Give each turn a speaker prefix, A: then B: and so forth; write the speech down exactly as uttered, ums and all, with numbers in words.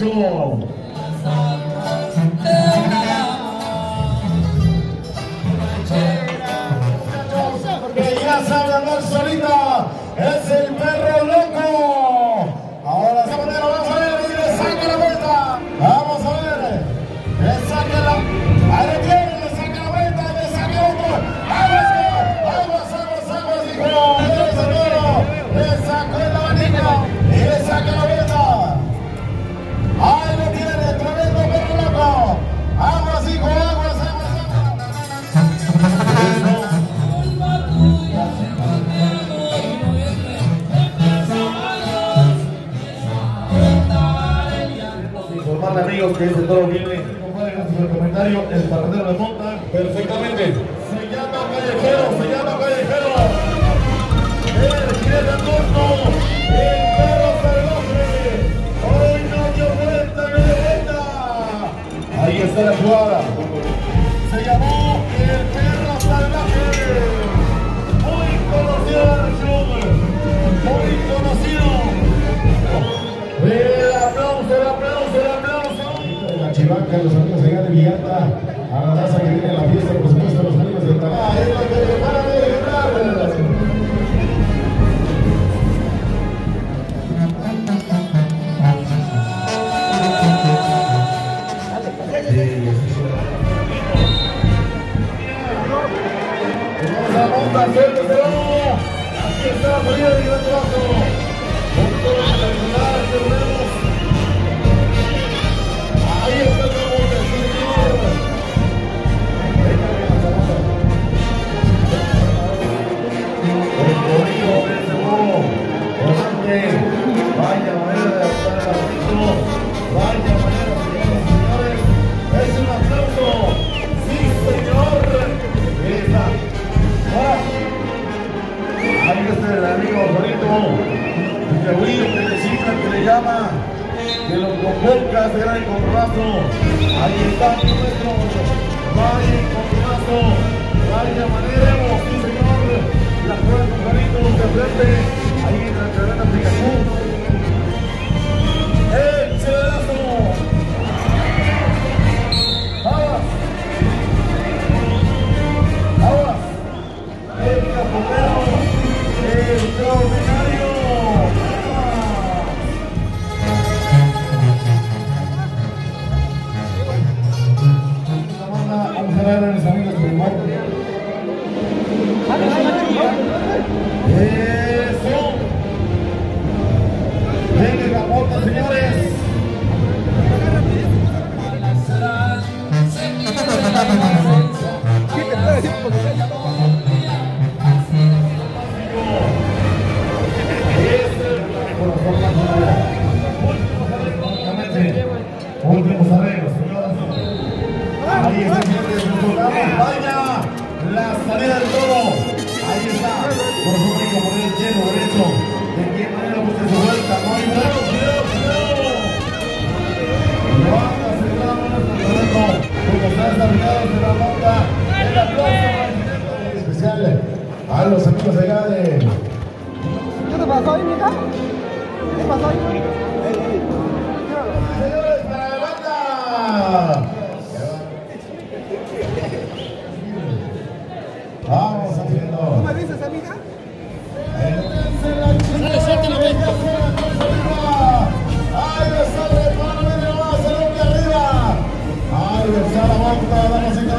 A: ocho. Que ya sabe andar solita, es el perro loco. Ahora esa manera, vamos a ver, y le saca la vuelta. Vamos a ver, le saca la, ahí le tiene, le saca la vuelta, le saca otro. Aguas, aguas, aguas, aguas, hijo. Ese toro, le sacó el abanico y le saca la vuelta. Ahí lo tiene, tremendo perro loco. Aguas, hijo, aguas, aguas, aguas. Informarle, amigos, que ese toro viene. Compadre, gracias por el comentario. El parrandero de monta. Perfectamente. Se llama Callejero, se llama Callejero. El jinete turno. El perro salvaje. Hoy no dio vuelta, no dio vuelta. Ahí está la jugada. Se llamó el perro salvaje. Muy conocido en el show. Muy conocido. El aplauso, el aplauso, el aplauso. La chivaca, los amigos allá de Villalta, a la raza que viene a la fiesta, por supuesto, los amigos del Talá. Es la que para de gritar. Vamos a montar, suélteselo. Aquí está la salida de gran trazo. Con todo el celular que vemos. Ahí está el rebote, señor. Venga, venga, vamos a el corrido de este modo. Volante. Vaya manera de estar el asunto. Vaya manera, señoras y señores. Es un aplauso. Sí, señor. Esa. Ah. Ahí está el amigo bonito. Que abuelo, que le cifra, que le llama, que lo convoca, será el encontrazo. Ahí está nuestro, vaya encontrazo, vaya manera, sí señor, la juega con Carlitos de frente, ahí entra el cadena Pikachu. ¡El chelazo! ¡Aguas! ¡Aguas! ¡El capotero! ¡El extraordinario! Vamos a ver a mis amigos de humor. Eso. Venga la bota, señores. Últimos arreglos, señoras. Ahí está, señores, vaya la salida del toro. Ahí está, por su único por el lleno derecho. De qué manera busca su vuelta. No hay cuidado, cuidado, cuidado. Lo anda cerrado en este terreno. Como están desarrollados de la monta. El aplauso para el jinete especial a los amigos allá de.
B: ¿Qué te pasó ahí, mija? ¿Qué pasó ahí?
A: Señores, para la banda. Vamos haciendo.
B: ¿Cómo me dices, amiga?
A: Dale, suelta la vuelta. Ahí está el hermano, viene más, el hombre arriba. Ahí está la monta, damas y